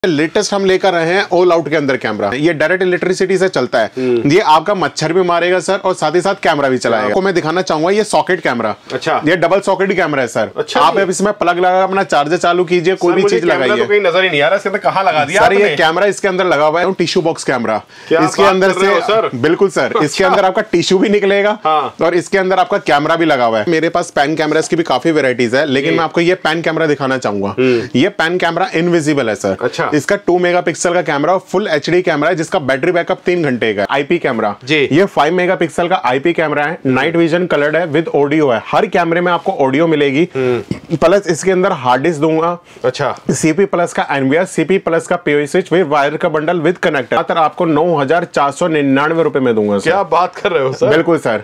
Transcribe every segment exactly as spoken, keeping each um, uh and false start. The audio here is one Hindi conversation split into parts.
लेटेस्ट हम लेकर रहे हैं ऑल आउट के अंदर कैमरा। ये डायरेक्ट इलेक्ट्रिसिटी से चलता है। ये आपका मच्छर भी मारेगा सर और साथ ही साथ कैमरा भी चलाएगा। आपको मैं दिखाना चाहूंगा ये सॉकेट कैमरा। अच्छा, ये डबल सॉकेट कैमरा है सर। अच्छा, आप अब इसमें प्लग लगा अपना चार्जर चालू कीजिए, कोई भी चीज लगाइए। तो कहीं नजर ही नहीं आ रहा, इसके अंदर कहां लगा दिया सर? ये कैमरा इसके अंदर लगा हुआ है, टिश्यू बॉक्स कैमरा। इसके अंदर से बिल्कुल सर, इसके अंदर आपका टिश्यू भी निकलेगा और इसके अंदर आपका कैमरा भी लगा हुआ है। मेरे पास पैन कैमरास की भी काफी वेराइटीज है, लेकिन मैं आपको ये पैन कैमरा दिखाना चाहूंगा। ये पैन कैमरा इनविजिबल है सर। अच्छा, इसका टू मेगा पिक्सल का कैमरा, फुल एचडी कैमरा है जिसका बैटरी बैकअप तीन घंटे का। आईपी कैमरा जी, ये फाइव मेगापिक्सल का आईपी कैमरा है, नाइट विजन कलर्ड है, विद ऑडियो है। हर कैमरे में आपको ऑडियो मिलेगी, प्लस इसके अंदर हार्ड डिस्क दूंगा। अच्छा, सीपी प्लस का एनवीआर, सीपी प्लस का पीओई स्विच विद वायर का बंडल विद कनेक्टर आपको नौ हजार चार सौ निन्यानवे रुपए में दूंगा। क्या बात कर रहे हो सर? बिल्कुल सर।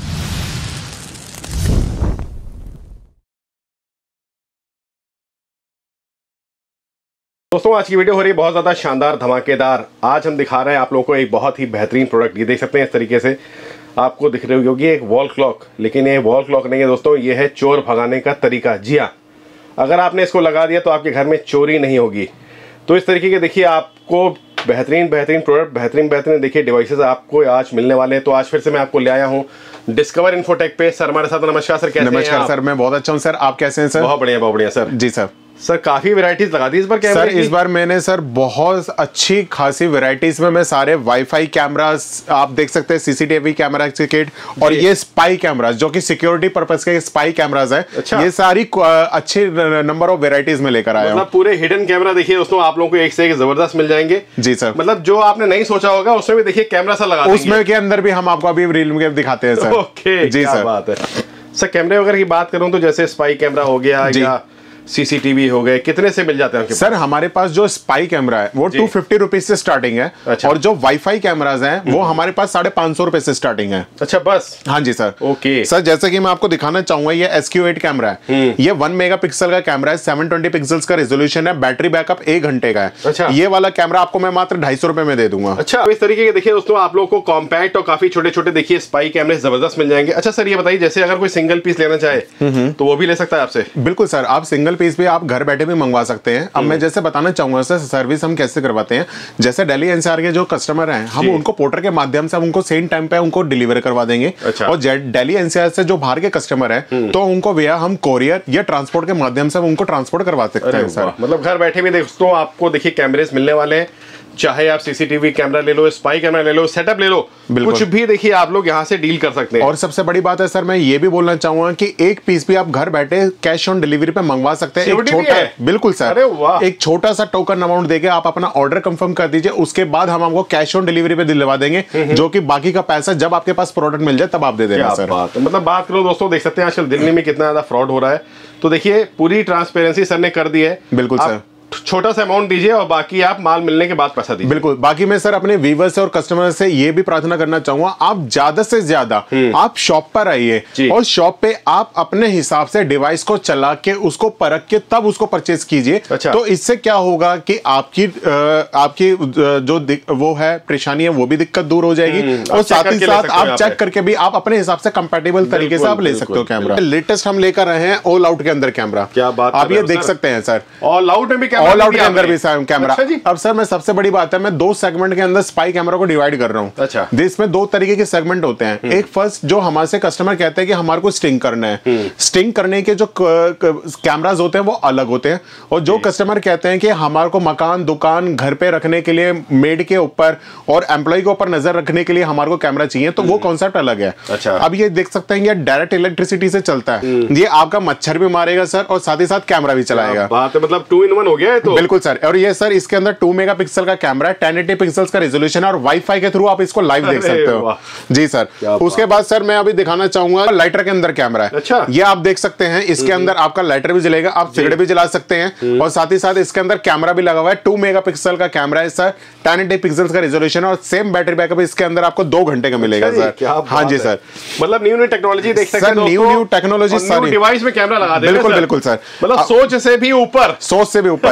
दोस्तों आज की वीडियो हो रही है बहुत ज़्यादा शानदार धमाकेदार। आज हम दिखा रहे हैं आप लोगों को एक बहुत ही बेहतरीन प्रोडक्ट। ये देख सकते हैं इस तरीके से आपको दिख रही होगी एक वॉल क्लॉक, लेकिन ये वॉल क्लॉक नहीं है दोस्तों, ये है चोर भगाने का तरीका। जी हाँ, अगर आपने इसको लगा दिया तो आपके घर में चोरी नहीं होगी। तो इस तरीके के देखिए आपको बेहतरीन बेहतरीन प्रोडक्ट, बेहतरीन बेहतरीन देखिए डिवाइसेस आपको आज मिलने वाले हैं। तो आज फिर से मैं आपको ले आया हूँ डिस्कवर इन्फोटेक पे। सर हमारे साथ नमस्कार सर, कैसे हैं? नमस्कार सर, मैं बहुत अच्छा हूँ सर, आप कैसे हैं सर? बहुत बढ़िया बहुत बढ़िया सर। जी सर। सर काफी वैरायटीज लगा दी इस बार कैमरे सर की? इस बार मैंने सर बहुत अच्छी खासी वैरायटीज में मैं सारे वाईफाई कैमरास आप देख सकते हैं, सीसीटीवी कैमरा किट और ये स्पाई कैमरास जो कि सिक्योरिटी पर्पस के स्पाई कैमरास है। अच्छा, ये सारी अच्छी नंबर ऑफ वैरायटीज में लेकर आया हूं। मतलब पूरे हिडन कैमरा देखिए दोस्तों आप लोगों को एक से एक जबरदस्त मिल जाएंगे। जी सर, मतलब जो आपने नहीं सोचा होगा उसमें भी देखिए कैमरा सा लगा, उसमें के अंदर भी हम आपको अभी रील में दिखाते हैं सर। ओके, जी सर। बात है सर, कैमरे वगैरह की बात करूं तो जैसे स्पाई कैमरा हो गया या सीसीटीवी हो गए, कितने से मिल जाते हैं सर? हमारे पास जो स्पाई कैमरा है वो टू फिफ्टी रुपीज से स्टार्टिंग है। अच्छा, और जो वाईफाई कैमराज हैं वो हमारे पास साढ़े पांच सौ रुपए से स्टार्टिंग है। अच्छा बस? हाँ जी सर। ओके सर, जैसे कि मैं आपको दिखाना चाहूंगा ये एस क्यू एट कैमरा है। ये वन मेगापिक्सल का कैमरा है, सेवन ट्वेंटी पिक्सल्स का रेजोल्यूशन है, बैटरी बैकअप एक घंटे का है। अच्छा, ये वाला कैमरा आपको मैं मात्र ढाई सौ रुपए में दे दूंगा। अच्छा, इस तरीके के देखिए दोस्तों आप लोग को कॉम्पैक्ट और काफी छोटे छोटे देखिए स्पाई कैमरे जबरदस्त मिल जाएंगे। अच्छा सर, ये बताइए जैसे अगर कोई सिंगल पीस लेना चाहे तो वो भी ले सकता है आपसे? बिल्कुल सर, आप सिंगल पीस भी आप घर बैठे भी मंगवा सकते हैं। अब मैं जैसे बताना चाहूंगा सर सर्विस हम कैसे करवाते हैं। जैसे दिल्ली एनसीआर के जो कस्टमर हैं हम उनको पोर्टर के माध्यम से हम उनको सेम टाइम पे उनको डिलीवर करवा देंगे। अच्छा, और दिल्ली एनसीआर से जो बाहर के कस्टमर हैं तो उनको भैया हम कोरियर या ट्रांसपोर्ट के माध्यम से उनको ट्रांसपोर्ट करवा सकते हैं सर। मतलब घर बैठे भी दोस्तों आपको देखिए कैमरेज मिलने वाले हैं, चाहे आप सीसीटीवी कैमरा ले लो, स्पाई कैमरा ले लो, सेटअप ले लो, कुछ भी देखिए आप लोग यहाँ से डील कर सकते हैं। और सबसे बड़ी बात है सर, मैं ये भी बोलना चाहूंगा कि एक पीस भी आप घर बैठे कैश ऑन डिलीवरी पे मंगवा सकते हैं। एक छोटा, बिल्कुल सर, एक छोटा सा टोकन अमाउंट देके आप अपना ऑर्डर कंफर्म कर दीजिए, उसके बाद हम आपको कैश ऑन डिलीवरी पे दिलवा देंगे, जो कि बाकी का पैसा जब आपके पास प्रोडक्ट मिल जाए तब आप दे देना सर। मतलब बात करो दोस्तों, देख सकते हैं आजकल दिल्ली में कितना ज्यादा फ्रॉड हो रहा है। तो देखिए पूरी ट्रांसपेरेंसी सर ने कर दी है। बिल्कुल सर, छोटा सा अमाउंट दीजिए और बाकी आप माल मिलने के बाद पैसा दीजिए। बिल्कुल। बाकी मैं सर अपने व्यूअर्स से और कस्टमर से ये भी प्रार्थना करना चाहूंगा, आप ज्यादा से ज्यादा आप शॉप पर आइए और शॉप पे आप अपने हिसाब से डिवाइस को चला के उसको परख के तब उसको परचेज कीजिए। अच्छा, तो इससे क्या होगा कि आपकी आपकी जो वो है परेशानी है वो भी दिक्कत दूर हो जाएगी और साथ ही साथ आप चेक करके भी आप अपने हिसाब से कंपैटिबल तरीके से आप ले सकते हो कैमरा। लेटेस्ट हम लेकर रहे हैं ऑल आउट के अंदर कैमरा। क्या बात, आप ये देख सकते हैं सर, ऑल आउट में भी ऑल आउट के अंदर भी कैमरा। अब सर मैं सबसे बड़ी बात है, मैं दो सेगमेंट के अंदर स्पाई कैमरा को डिवाइड कर रहा हूं। अच्छा, इसमें दो तरीके के सेगमेंट होते हैं। एक फर्स्ट जो हमारे से कस्टमर कहते हैं कि हमारे को स्टिंग करना है, स्टिंग करने के जो कैमरास होते हैं वो अलग होते हैं। और जो कस्टमर कहते हैं कि हमारे को मकान दुकान घर पे रखने के लिए मेड के ऊपर और एम्प्लॉय के ऊपर नजर रखने के लिए हमारे को कैमरा चाहिए, तो वो कॉन्सेप्ट अलग है। अच्छा, अब ये देख सकते हैं ये डायरेक्ट इलेक्ट्रिसिटी से चलता है, ये आपका मच्छर भी मारेगा सर और साथ ही साथ कैमरा भी चलाएगा। बात है, मतलब टू इन वन हो गया है। तो बिल्कुल सर, और ये सर इसके अंदर टू मेगापिक्सल का कैमरा है, टेन एटी पिक्सल्स का रेजोल्यूशन है और वाईफाई के थ्रू आप इसको लाइव देख सकते हो। जी सर। उसके बाद सर मैं अभी दिखाना चाहूंगा लाइटर के अंदर कैमरा है। अच्छा, ये आप देख सकते हैं, इसके अंदर आपका लाइटर भी जलेगा, आप सिगरेट भी जला सकते हैं और साथ ही साथ इसके अंदर कैमरा भी लगा हुआ है। टू मेगापिक्सल का कैमरा है सर, टेन एटी पिक्सल्स का रेजोल्यूशन और सेम बैटरी बैकअप इसके अंदर आपको दो घंटे का मिलेगा सर। हाँ जी सर, मतलब न्यू न्यू टेक्नोलॉजी देख सकते हैं, न्यू न्यू टेक्नोलॉजी सारी डिवाइस में कैमरा लगा दे। बिल्कुल बिल्कुल सर, मतलब सोच से भी ऊपर, सोच से भी ऊपर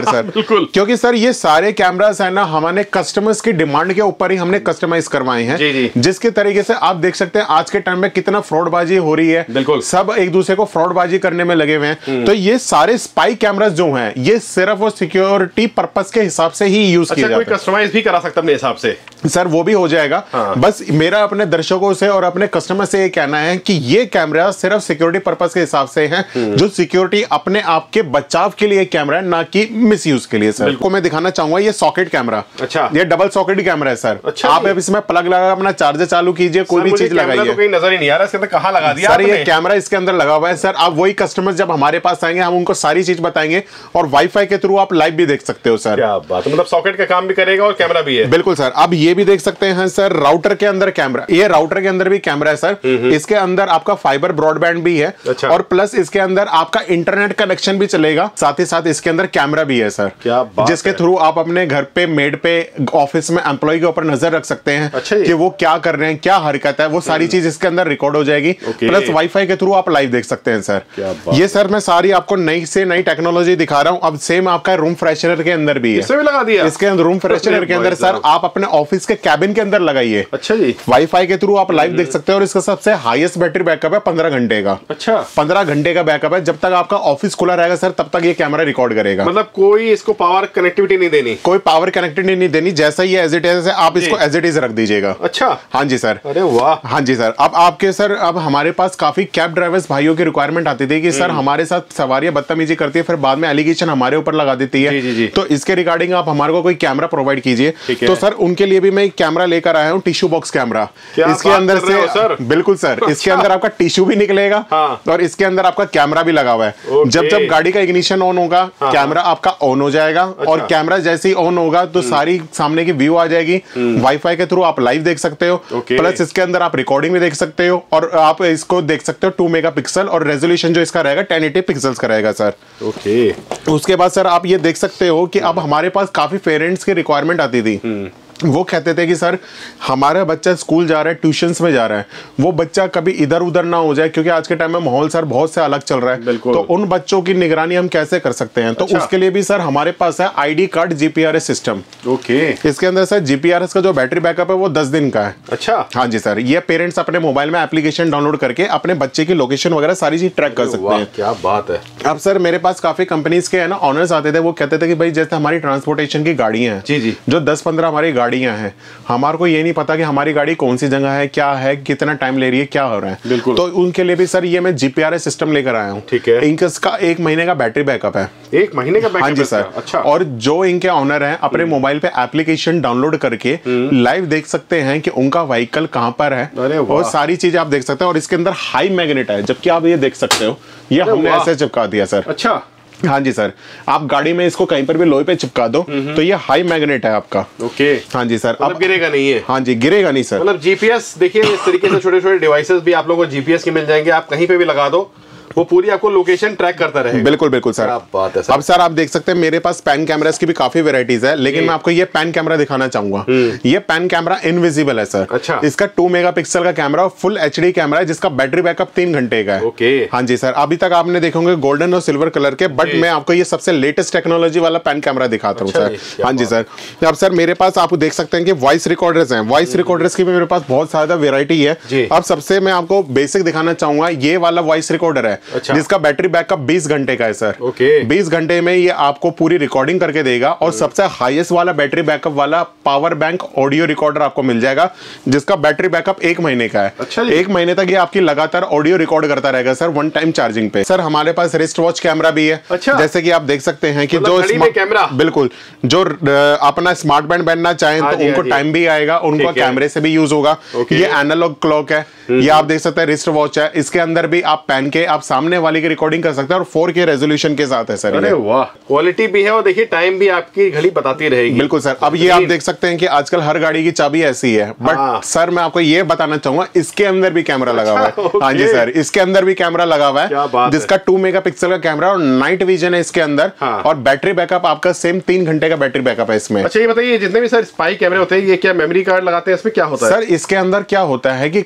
सर बिल्कुल, क्योंकि सर ये सारे कैमरास है ना हमारे कस्टमर्स की डिमांड के ऊपर ही हमने कस्टमाइज करवाए हैं। जी जी। जिसके तरीके से आप देख सकते हैं आज के टाइम में कितना फ्रॉडबाजी हो रही है, बिल्कुल, सब एक दूसरे को फ्रॉडबाजी करने में लगे हुए हैं। तो ये सारे स्पाई कैमरास जो हैं ये सिर्फ वो सिक्योरिटी पर्पस के हिसाब से ही यूज किया जाता है। कोई कस्टमाइज भी करा सकता है अपने हिसाब से सर, वो भी हो जाएगा। हाँ। बस मेरा अपने दर्शकों से और अपने कस्टमर से ये कहना है कि ये कैमरा सिर्फ सिक्योरिटी पर्पस के हिसाब से है, जो सिक्योरिटी अपने आप के बचाव के लिए कैमरा है, ना कि मिसयूज के लिए। सर को मैं दिखाना चाहूंगा ये सॉकेट कैमरा। अच्छा, ये डबल सॉकेट कैमरा है सर। अच्छा, आप इसमें प्लग लगा अपना चार्जर चालू कीजिए, कोई भी चीज लगाइए। तो कहीं नजर ही नहीं आ रहा इसके अंदर, कहां लगा दिया सर ये कैमरा इसके अंदर लगा हुआ है। सर आप वही कस्टमर जब हमारे पास आएंगे हम उनको सारी चीज बताएंगे और वाईफाई के थ्रू आप लाइव भी देख सकते हो। सर क्या बात है, मतलब सॉकेट का काम भी करेगा और कैमरा भी है। बिल्कुल सर, आप ये भी देख सकते हैं सर राउटर के अंदर कैमरा, ये राउटर के अंदर भी कैमरा है सर। इसके अंदर आपका फाइबर ब्रॉडबैंड भी है। अच्छा। और प्लस इसके अंदर आपका इंटरनेट कनेक्शन भी चलेगा, साथ ही साथ इसके अंदर कैमरा भी है सर। क्या बात जिसके थ्रू आप अपने घर पे, मेड पे, ऑफिस में एम्प्लॉय के ऊपर नजर रख सकते हैं। अच्छा, कि वो क्या कर रहे हैं, क्या हरकत है, वो सारी चीज इसके अंदर रिकॉर्ड हो जाएगी। प्लस वाईफाई के थ्रू आप लाइव देख सकते हैं सर। ये सर मैं सारी आपको नई से नई टेक्नोलॉजी दिखा रहा हूँ। अब सेम आपका रूम फ्रेशनर के अंदर भी है, इसमें भी लगा दिया। इसके अंदर रूम फ्रेशनर के अंदर सर आप अपने ऑफिस के कैबिन के अंदर लगाइए। अच्छा जी, वाईफाई के थ्रू आप लाइव देख सकते हैं और इसका सबसे हाईएस्ट बैटरी बैकअप है पंद्रह घंटे का। अच्छा, पंद्रह घंटे का बैकअप है। जब तक आपका ऑफिस खुला रहेगा सर तब तक ये कैमरा रिकॉर्ड करेगा। मतलब कोई इसको पावर कनेक्टिविटी नहीं देनी, कोई पावर कनेक्टिविटी नहीं देनी, जैसा ही एज इट इज आप इसको एज इट इज रख दीजिएगा। अच्छा, हाँ जी सर। अरे वाह। हाँ जी सर। अब आपके सर अब हमारे पास काफी कैब ड्राइवर्स भाइयों की रिक्वायरमेंट आती थी कि सर हमारे साथ सवारियां बदतमीजी करती है, फिर बाद में एलिगेशन हमारे ऊपर लगा देती है। जी, जी, जी। तो इसके रिगार्डिंग आप हमारे को कोई कैमरा प्रोवाइड कीजिए। तो सर उनके लिए भी मैं कैमरा लेकर आया हूँ, टिश्यू बॉक्स कैमरा। इसके अंदर से सर बिल्कुल सर इसके अंदर आपका टिश्यू भी निकलेगा। हाँ। और इसके अंदर आपका कैमरा भी लगा हुआ है। जब जब गाड़ी का इग्निशन ऑन होगा कैमरा आपका ऑन हो जाएगा। और कैमरा जैसे ही ऑन होगा तो सारी सामने की व्यू आ जाएगी। वाईफाई के थ्रू आप लाइव देख सकते हो, प्लस इसके अंदर आप रिकॉर्डिंग भी देख सकते हो और आप इसको देख सकते हो टू मेगा पिक्सल और रेजोल्यूशन जो इसका रहेगा टेन एटी पिक्सल्स का रहेगा सर। ओके। उसके बाद सर आप ये देख सकते हो कि अब हमारे पास काफी पेरेंट्स की रिक्वायरमेंट आती थी। वो कहते थे कि सर हमारा बच्चा स्कूल जा रहा है, ट्यूशंस में जा रहा है, वो बच्चा कभी इधर उधर ना हो जाए, क्योंकि आज के टाइम में माहौल सर बहुत से अलग चल रहा है। तो उन बच्चों की निगरानी हम कैसे कर सकते हैं? तो अच्छा। उसके लिए भी सर हमारे पास है ID card GPRS system. Okay. इसके अंदर सर जीपीआरएस का जो बैटरी बैकअप है वो दस दिन का है। अच्छा। हाँ जी सर। ये पेरेंट्स अपने मोबाइल में एप्लीकेशन डाउनलोड करके अपने बच्चे की लोकेशन वगैरह सारी चीज ट्रैक कर सकते हैं। क्या बात है। अब सर मेरे पास काफी कंपनीज के है ना ऑनर्स आते थे, वो कहते थे कि भाई जैसे हमारी ट्रांसपोर्टेशन की गाड़ियां हैं, जी जी, जो दस पंद्रह हमारी गाड़ियां हैं, हमारे को ये नहीं पता कि हमारी गाड़ी कौन सी जगह है, क्या है, कितना टाइम ले रही है, क्या हो रहा है। बिल्कुल। तो उनके लिए भी सर ये मैं जीपीआरएस सिस्टम लेकर आया हूँ। ठीक है। इनका एक महीने का बैटरी बैकअप है। एक महीने का बैकअप? हाँ जी सर। अच्छा। और जो इनके ऑनर हैं अपने मोबाइल पे एप्लीकेशन डाउनलोड करके लाइव देख सकते हैं कि उनका व्हीकल कहाँ पर है और सारी चीज आप देख सकते हैं। और इसके अंदर हाई मैग्नेट है, जबकि आप ये देख सकते हो ये हमने ऐसे चिपका दिया सर। अच्छा। हाँ जी सर। आप गाड़ी में इसको कहीं पर भी लोहे पे चिपका दो तो ये हाई मैग्नेट है आपका। ओके। हाँ जी सर। अब गिरेगा नहीं है? हाँ जी गिरेगा नहीं सर। मतलब जीपीएस देखिए इस तरीके से छोटे छोटे डिवाइसेस भी आप लोगों को जीपीएस के मिल जाएंगे, आप कहीं पे भी लगा दो वो पूरी आपको लोकेशन ट्रैक करता रहेगा। बिल्कुल बिल्कुल सर। बात है सर। अब सर आप देख सकते हैं मेरे पास पैन कैमरास की भी काफी वेराइटीज है, लेकिन मैं आपको ये पैन कैमरा दिखाना चाहूंगा। ये पैन कैमरा इनविजिबल है सर। अच्छा। इसका टू मेगापिक्सल का कैमरा फुल एचडी कैमरा है, जिसका बैटरी बैकअप तीन घंटे का है। ओके। हाँ जी सर। अभी तक आपने देखेंगे गोल्डन और सिल्वर कलर के, बट मैं आपको ये सबसे लेटेस्ट टेक्नोलॉजी वाला पैन कैमरा दिखाता हूँ सर। हाँ जी सर। अब सर मेरे पास आप देख सकते हैं कि वॉइस रिकॉर्डर्स हैं। वॉइस रिकॉर्डर्स की भी मेरे पास बहुत ज्यादा वेरायटी है। अब सबसे मैं आपको बेसिक दिखाना चाहूंगा, ये वाला वॉइस रिकॉर्डर है जिसका बैटरी बैकअप बीस घंटे का है सर। ओके। बीस घंटे में ये आपको पूरी रिकॉर्डिंग करके देगा। और सबसे हाईएस्ट वाला बैटरी बैकअप वाला पावर बैंक ऑडियो रिकॉर्डर आपको मिल जाएगा, जिसका बैटरी बैकअप एक महीने का है। अच्छा। एक महीने तक ये आपकी लगातार ऑडियो रिकॉर्ड करता रहेगा सर, वन टाइम चार्जिंग पे। सर हमारे पास रिस्ट वॉच कैमरा भी है। अच्छा। जैसे कि आप देख सकते हैं कि मतलब जो कैमरा बिल्कुल जो अपना स्मार्ट बैंड पहनना चाहें तो उनको टाइम भी आएगा, उनको कैमरे से भी यूज होगा। ये एनालॉग क्लॉक है, ये आप देख सकते हैं रिस्ट वॉच है। इसके अंदर भी आप पहन के आप सामने वाले की रिकॉर्डिंग कर सकते हैं और फोर के रेजोल्यूशन के साथ है सर। अरे वाह, क्वालिटी भी है और देखिए टाइम भी आपकी घड़ी बताती रहेगी। बिल्कुल सर। अब ये आप देख सकते हैं कि आजकल हर गाड़ी की चाबी ऐसी है, बट हाँ। सर मैं आपको ये बताना चाहूंगा इसके अंदर भी कैमरा लगा हुआ है। हाँ जी सर, इसके अंदर भी कैमरा लगा हुआ है, जिसका टू मेगापिक्सल का कैमरा और नाइट विजन है इसके अंदर। हाँ। और बैटरी बैकअप आपका सेम तीन घंटे का बैटरी बैकअप है इसमें। अच्छा ये बताइए जितने भी सर स्पाई कैमरे होते हैं ये क्या मेमोरी कार्ड लगाते हैं, इसमें क्या होता है सर? इसके अंदर क्या होता है कि काफी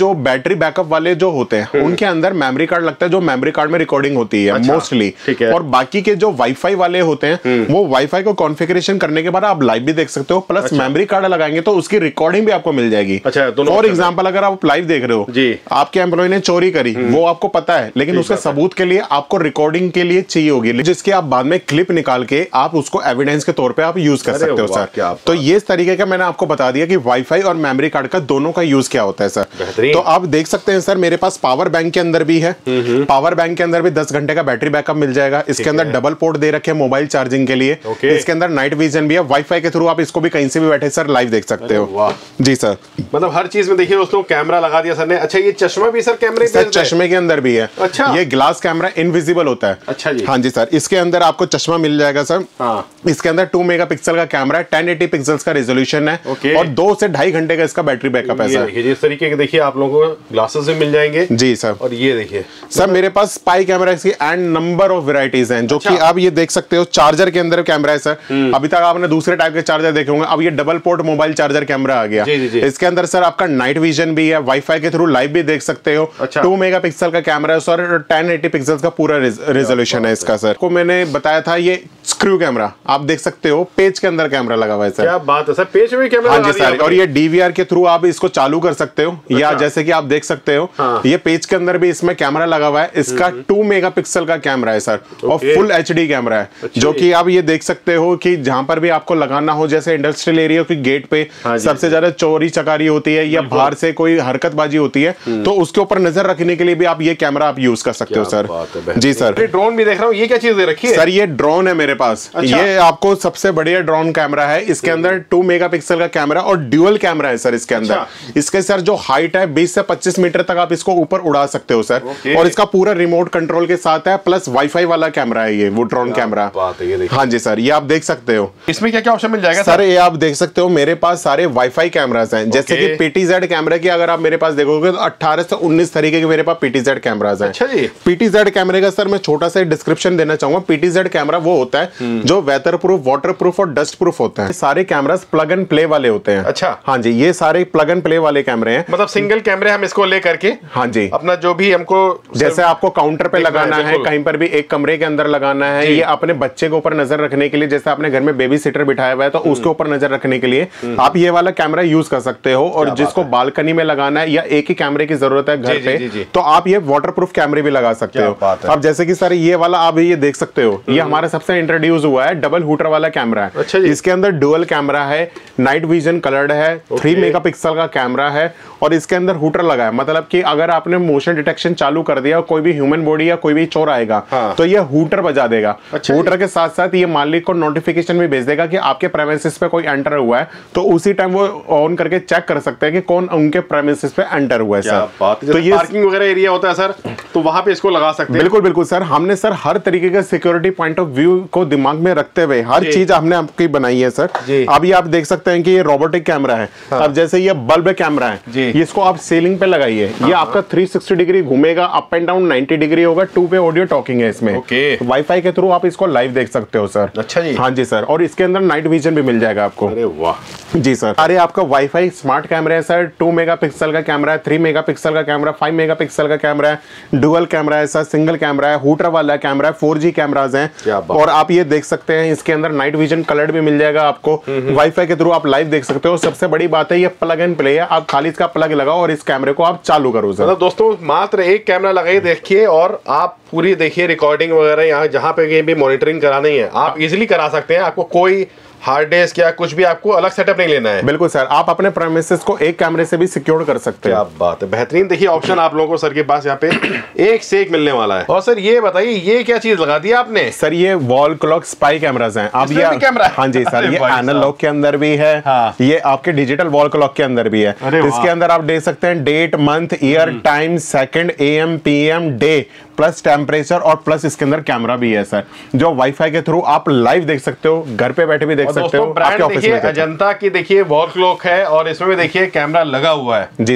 जो बैटरी बैकअप वाले जो होते हैं उनके अंदर मेमोरी कार्ड लगता है, जो मेमोरी कार्ड में रिकॉर्डिंग होती है मोस्टली। अच्छा, और बाकी के जो वाईफाई वाले होते हैं वो वाईफाई को कॉन्फ़िगरेशन करने के बाद आप लाइव भी देख सकते हो, प्लस मेमोरी कार्ड लगाएंगे तो उसकी रिकॉर्डिंग भी आपको मिल जाएगी। अच्छा, फॉर एग्जाम्पल अगर आप लाइव देख रहे हो जी, आपके एम्प्लॉय ने चोरी करी, वो आपको पता है, लेकिन उसके सबूत के लिए आपको रिकॉर्डिंग के लिए चाहिए होगी, जिसके आप बाद में क्लिप निकाल के आप उसको एविडेंस के तौर पे आप यूज कर सकते हो सर। तो ये इस तरीके का मैंने आपको बता दिया कि वाईफाई और मेमोरी कार्ड का दोनों का यूज क्या होता है सर। तो आप देख सकते हैं सर मेरे पास पावर बैंक के अंदर भी है, पावर बैंक के अंदर भी दस घंटे का बैटरी बैकअप मिल जाएगा। इसके अंदर डबल पोर्ट दे रखे हैं मोबाइल चार्जिंग के लिए। इसके अंदर नाइट विजन भी है, वाईफाई के थ्रू आप इसको भी कहीं से भी बैठे सर लाइव देख सकते हो। जी सर, मतलब हर चीज में देखिए दोस्तों कैमरा लगा दिया सर ने। अच्छा, ये चश्मा भी सर कैमरे सर चश्मे के अंदर भी है। अच्छा, ये ग्लास कैमरा इनविजिबल होता है। अच्छा जी, हाँ जी सर, इसके अंदर आपको चश्मा मिल जाएगा सर। हाँ। इसके अंदर टू मेगापिक्सल का कैमरा है, टेन एटी पिक्सल्स का रेजोल्यूशन है और दो से ढाई घंटे का इसका बैटरी बैकअप है सर। इस तरीके के देखिए आप लोगों को ग्लासेस भी मिल जाएंगे। जी सर, और ये देखिए सर मेरे पास स्पाई कैमरा की एंड नंबर ऑफ वेराइटीज हैं, जो कि आप ये देख सकते हो। चार्जर के अंदर कैमरा है सर, अभी तक आपने दूसरे टाइप के चार्जर देखे होंगे, अब ये double port mobile charger camera आ गया। जी, जी, जी। इसके अंदर सर आपका नाइट विजन भी है, वाईफाई के थ्रू लाइव भी देख सकते हो। अच्छा। टू मेगापिक्सल का कैमरा है सर, टेन एटी पिक्सल्स का पूरा रेजोल्यूशन है इसका सर। को मैंने बताया था ये स्क्रू कैमरा आप देख सकते हो, पेज के अंदर कैमरा लगा हुआ है सर। क्या बात है सर, पेज में कैमरा लगा दिया। और ये डीवीआर के थ्रू आप इसको चालू कर सकते हो। अच्छा। या जैसे कि आप देख सकते हो हाँ। ये पेज के अंदर भी इसमें कैमरा लगा हुआ है। इसका टू मेगापिक्सल का कैमरा है सर और फुल एचडी कैमरा है। अच्छा। जो कि आप ये देख सकते हो कि जहां पर भी आपको लगाना हो, जैसे इंडस्ट्रियल एरिया की गेट पे हाँ सबसे ज्यादा चोरी चकारी होती है या बाहर से कोई हरकतबाजी होती है, तो उसके ऊपर नजर रखने के लिए भी आप ये कैमरा आप यूज कर सकते हो सर। जी सर, ड्रोन भी देख रहा हूँ, ये क्या चीज दे रखी है सर? ये ड्रोन है मेरे पास। अच्छा। ये आपको सबसे बढ़िया ड्रोन कैमरा है। इसके अंदर टू मेगापिक्सल का कैमरा और ड्यूअल कैमरा है सर इसके अंदर। अच्छा। इसके सर जो हाइट है बीस से पच्चीस मीटर तक आप इसको ऊपर उड़ा सकते हो सर। और इसका पूरा रिमोट कंट्रोल के साथ है, प्लस वाईफाई वाला कैमरा है ये, वो ड्रोन कैमरा। हाँ जी सर, ये आप देख सकते हो। इसमें क्या क्या ऑप्शन मिल जाएगा सर? ये आप देख सकते हो मेरे पास सारे वाईफाई कैमरास हैं। जैसे कि पीटीजेड कैमरा की अगर आप मेरे पास देखोगे तो अठारह से उन्नीस तरीके के मेरे पास पीटीजेड कैमरास हैं। अच्छा जी। पीटीजेड कैमरे का सर मैं छोटा सा डिस्क्रिप्शन देना चाहूंगा। पीटीजेड कैमरा वो होता है जो वेदर प्रूफ, वाटर प्रूफ और डस्ट प्रूफ होता है। सारे कैमरास प्लग एंड प्ले वाले होते हैं। अच्छा। हाँ जी, ये सारे प्लग एंड प्ले वाले कैमरे हैं। मतलब सिंगल कैमरे हम इसको ले करके हाँ जी अपना जो भी हमको जैसे आपको काउंटर पे लगाना है, कहीं पर भी एक कमरे के अंदर लगाना है, ये अपने बच्चे के ऊपर नजर रखने के लिए, जैसे आपने घर में बेबी सिटर बिठाया हुआ है तो उसके ऊपर नजर रखने के लिए आप ये वाला कैमरा यूज कर सकते हो। और जिसको बालकनी में लगाना है या एक ही कैमरे की जरूरत है घर पे, तो आप ये वाटरप्रूफ कैमरे भी लगा सकते हो। अब जैसे कि सर ये वाला आप ये देख सकते हो, ये हमारा सबसे इंट्रोड्यूस हुआ है डबल हुटर वाला कैमरा है। अच्छा, इसके अंदर डुअल कैमरा है, नाइट विजन कलर्ड है, थ्री मेगापिक्सल का कैमरा है और इसके अंदर हुटर लगा है। मतलब कि अगर आपने मोशन डिटेक्शन चालू कर दिया, कोई भी ह्यूमन बॉडी या कोई भी चोर आएगा हाँ। तो ये हुटर बजा देगा। अच्छा, हुटर के साथ साथ ये मालिक को नोटिफिकेशन भी भेज देगा कि आपके प्रेमिसेस पे कोई एंटर हुआ है, तो उसी टाइम वो ऑन करके चेक कर सकते हैं कि कौन उनके प्रेमिसेस पे एंटर हुआ है सर। तो ये पार्किंग वगैरह एरिया होता है सर, तो वहां पे इसको लगा सकते हैं। बिल्कुल बिल्कुल सर, हमने सर हर तरीके का सिक्योरिटी पॉइंट ऑफ व्यू को दिमाग में रखते हुए हर चीज हमने आपकी बनाई है सर। अभी आप देख सकते हैं कि ये रोबोटिक कैमरा है। हाँ। अब जैसे ये बल्ब कैमरा है, इसको आप सीलिंग पे लगाइए, ये आपका थ्री सिक्सटी डिग्री घूमेगा, up and down ninety degree होगा, टू पे ऑडियो टॉकिंग है इसमें। वाईफाई के थ्रू आप इसको लाइव देख सकते हो सर। अच्छा जी। हाँ जी सर, और इसके अंदर नाइट विजन भी मिल जाएगा आपको। अरे वाह जी सर। अरे आपका वाईफाई स्मार्ट कैमरा है सर, टू मेगापिक्सल का कैमरा है, थ्री मेगापिक्सल का कैमरा, फाइव मेगापिक्सल का कैमरा है, डुअल कैमरा है सर, सिंगल कैमरा है, हुटर वाला कैमरा है, फोर जी कैमराज हैं। और आप ये देख सकते हैं इसके अंदर नाइट विजन कलर्ड भी मिल जाएगा आपको। वाईफाई के थ्रू आप लाइव देख सकते हो। सबसे बड़ी बात है ये प्लग एंड प्ले है, आप खाली इसका प्लग लगाओ और इस कैमरे को आप चालू करो सर। मतलब दोस्तों मात्र एक कैमरा लगाइए, देखिए और आप पूरी देखिए रिकॉर्डिंग वगैरह यहाँ जहाँ पे भी मॉनिटरिंग करानी है आप इजीली करा सकते हैं। आपको कोई हार्ड डिस्क या कुछ भी आपको अलग सेटअप नहीं लेना है। बिल्कुल सर, आप अपने प्रेमिसेस को एक कैमरे से भी सिक्योर कर सकते हैं। क्या बात है, बेहतरीन। देखिए ऑप्शन आप लोगों को सर के पास यहाँ पे एक से एक मिलने वाला है। और सर ये बताइए ये क्या चीज लगा दी आपने? सर ये वॉल क्लॉक स्पाई कैमरास हैं। आप ये कैमरा? हाँ जी सर, ये एनालॉग के अंदर भी है। हाँ। ये आपके डिजिटल वॉल क्लॉक के अंदर भी है। इसके अंदर आप देख सकते हैं date, month, year, time, second, AM, PM, day, plus temperature और प्लस इसके अंदर कैमरा भी है सर, जो वाईफाई के थ्रू आप लाइव देख सकते हो, घर पे बैठे भी देख सकते हो। आपके ऑफिस में अजंता की देखिए वॉल क्लॉक है और इसमें भी देखिए कैमरा लगा हुआ है। जी सर।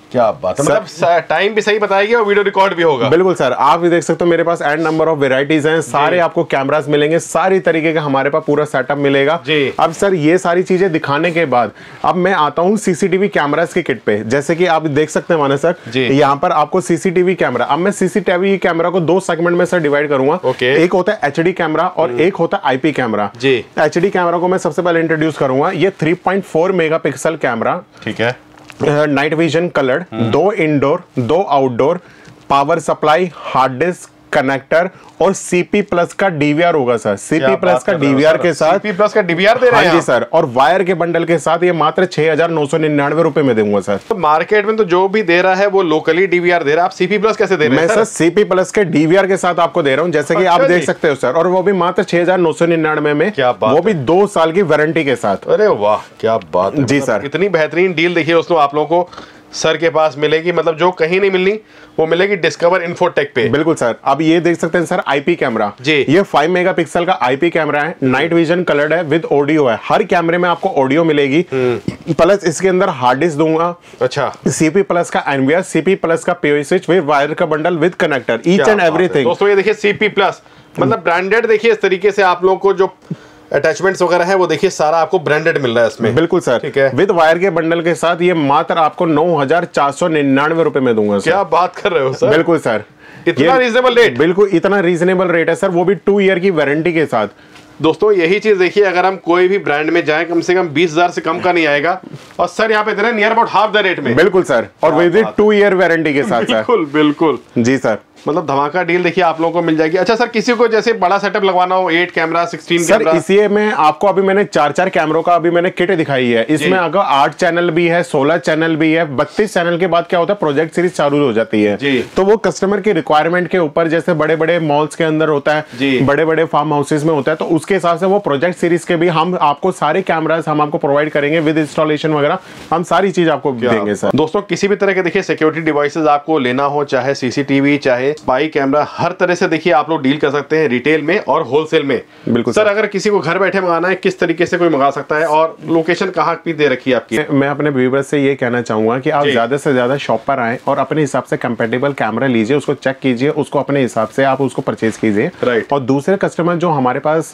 क्या बात है, मतलब टाइम भी सही बताएगी और वीडियो रिकॉर्ड भी होगा। बिल्कुल सर, आप भी देख सकते हो मेरे पास एंड नंबर ऑफ वेराइटीज हैं, सारे आपको कैमरास मिलेंगे, सारी तरीके का हमारे पास पूरा सेटअप मिलेगा जी। अब सर ये सारी चीजें दिखाने के बाद अब मैं आता हूँ सीसीटीवी कैमरास की किट पे। जैसे कि आप देख सकते हैं मानस सर, यहाँ पर आपको सीसीटीवी कैमरा, अब मैं सीसीटीवी कैमरा को दो सेगमेंट में सर डिवाइड करूंगा। एक होता है एचडी कैमरा और एक होता है आईपी कैमरा। एचडी कैमरा को मैं सबसे पहले इंट्रोड्यूस करूंगा। ये three point four megapixel camera, ठीक है, नाइट विजन कलर्ड, दो इंडोर दो outdoor, power supply, hard disk, connector और सीपी प्लस का डीवीआर होगा सर। सीपी प्लस का डीवीआर के साथ, सीपी प्लस का डीवीआर दे रहे हैं जी सर, और वायर के बंडल के साथ ये मात्र छह हजार नौ सौ निन्यानवे रुपए में दूंगा सर। तो मार्केट में तो जो भी दे रहा है वो लोकली डीवीआर दे रहा है, आप सीपी प्लस कैसे दे रहे हैं? मैं सर सीपी प्लस के डीवीआर के साथ आपको दे रहा हूँ, जैसे कि आप देख सकते हो सर, और वो भी मात्र छह हजार नौ सौ निन्यानवे में, वो भी दो साल की वारंटी के साथ। अरे वाह क्या बात है जी सर, इतनी बेहतरीन डील देखिए दोस्तों आप लोगों को सर के पास मिलेगी, मतलब जो कहीं नहीं मिलनी वो मिलेगी डिस्कवर इन्फोटेक पे। बिल्कुल सर, अब ये देख सकते हैं सर आईपी कैमरा जी, ये फाइव मेगापिक्सल का आईपी कैमरा है, नाइट विजन कलर्ड है, विद ऑडियो है, हर कैमरे में आपको ऑडियो मिलेगी, प्लस इसके अंदर हार्ड डिस्क दूंगा। अच्छा, सीपी प्लस का एनवीआर, सीपी प्लस का पीओई स्विच विद वायर का bundle with connector, each and everything. दोस्तों ये देखिए सीपी प्लस, मतलब ब्रांडेड, देखिए इस तरीके से आप लोगों को जो अटैचमेंट्स वगैरह है वो देखिए सारा आपको ब्रांडेड मिल रहा है इसमें। बिल्कुल सर, ठीक है, विद वायर के बंडल के साथ ये मात्र आपको नौ हजार चार सौ निन्यानवे रुपए में दूंगा सर। क्या बात कर रहे हो सर? बिल्कुल सर, इतना रीजनेबल रेट? बिल्कुल इतना रीजनेबल रेट है सर, वो भी टू ईयर की वारंटी के साथ। दोस्तों यही चीज देखिए, अगर हम कोई भी ब्रांड में जाएं कम से कम बीस हजार से कम का नहीं आएगा, और सर यहाँ पे दे रहे हैं near about half the rate में। बिल्कुल सर, और विद टू ईयर वारंटी के साथ। बिल्कुल बिल्कुल जी सर, मतलब धमाका डील देखिए आप लोगों को मिल जाएगी। अच्छा सर, किसी को जैसे बड़ा सेटअप लगवाना हो, eight camera, sixteen camera, sir इसी में आपको अभी मैंने चार चार कैमरों का अभी मैंने किट दिखाई है। इसमें अगर आठ चैनल भी है, सोलह चैनल भी है, बत्तीस चैनल के बाद क्या होता है, प्रोजेक्ट सीरीज चालू हो जाती है जी। तो वो कस्टमर की रिक्वायरमेंट के ऊपर, जैसे बड़े बड़े मॉल्स के अंदर होता है, बड़े बड़े फार्म हाउसेज में होता है, तो उसके हिसाब से वो प्रोजेक्ट सीरीज के भी हम आपको सारे कैमरास हम आपको प्रोवाइड करेंगे विद इंस्टॉलेशन वगैरह, हम सारी चीज आपको देंगे सर। दोस्तों किसी भी तरह के देखिए सिक्योरिटी डिवाइसेस आपको लेना हो, चाहे सीसीटीवी चाहे स्पाई कैमरा, हर तरह से देखिए आप लोग डील कर सकते हैं रिटेल में और होलसेल में। बिल्कुल सर, अगर किसी को घर बैठे मंगाना है किस तरीके से कोई मंगा सकता है, और लोकेशन कहाँ की दे रखी है आपकी? मैं अपने व्यूअर्स से ये कहना चाहूंगा कि आप ज्यादा से ज्यादा शॉप पर आए और अपने हिसाब से कंपेटेबल कैमरा लीजिए, उसको चेक कीजिए, उसको अपने हिसाब से आप उसको परचेज कीजिए। राइट, और दूसरे कस्टमर जो हमारे पास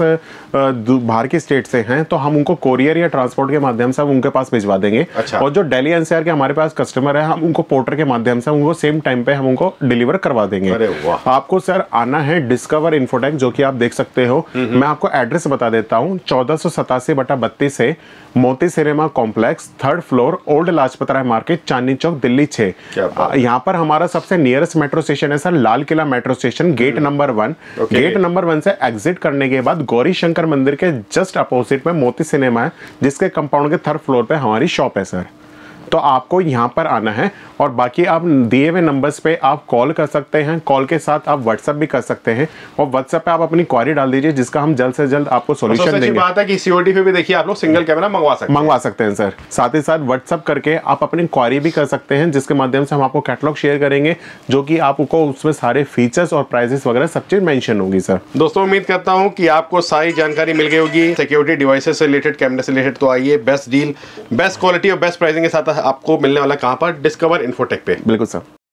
बाहर की स्टेट से हैं, तो हम उनको कोरियर या ट्रांसपोर्ट के माध्यम से उनके पास भिजवा देंगे। अच्छा। और जो दिल्ली एनसीआर के हमारे पास कस्टमर है, हम उनको पोर्टर के माध्यम से उनको सेम टाइम पे हम उनको डिलीवर करवा देंगे। अरे वाह। आपको सर आना है डिस्कवर इन्फोटेक, जो कि आप देख सकते हो। मैं आपको एड्रेस बता देता हूँ, चौदह सौ सतासी बटा बत्तीस है, Moti cinema complex, third floor, old Lajpat Rai market, Chandni Chowk, Delhi छह। यहाँ पर हमारा सबसे नियरेस्ट मेट्रो स्टेशन है sir, Lal Qila metro station, gate number one. Gate number one से एग्जिट करने के बाद गौरी शंकर मंदिर के जस्ट अपोजिट में मोती सिनेमा है, जिसके कंपाउंड के थर्ड फ्लोर पे हमारी शॉप है सर। तो आपको यहाँ पर आना है, और बाकी आप दिए हुए नंबर्स पे आप कॉल कर सकते हैं, कॉल के साथ आप व्हाट्सएप भी कर सकते हैं, और व्हाट्सएप पे आप अपनी क्वारी डाल दीजिए, जिसका हम जल्द से जल्द आपको सॉल्यूशन देंगे। अच्छी बात है कि सीओडी पे भी देखिए आप लोग सिंगल कैमरा मंगवा सकते हैं मंगवा सकते हैं सर। साथ ही साथ व्हाट्सएप करके आप अपनी क्वारी भी कर सकते हैं, जिसके माध्यम से हम आपको कैटलॉग शेयर करेंगे, जो कि आपको उसमें सारे फीचर्स और प्राइसेस वगैरह सब चीज मेंशन होगी सर। दोस्तों उम्मीद करता हूँ कि आपको सारी जानकारी मिल गई होगी सिक्योरिटी डिवाइसेस से रिलेटेड, कैमरे से रिलेटेड। तो आइए, बेस्ट डील, बेस्ट क्वालिटी और बेस्ट प्राइसिंग के साथ आपको मिलने वाला कहाँ पर, डिस्कवर इन्फोटेक पे। बिल्कुल सर।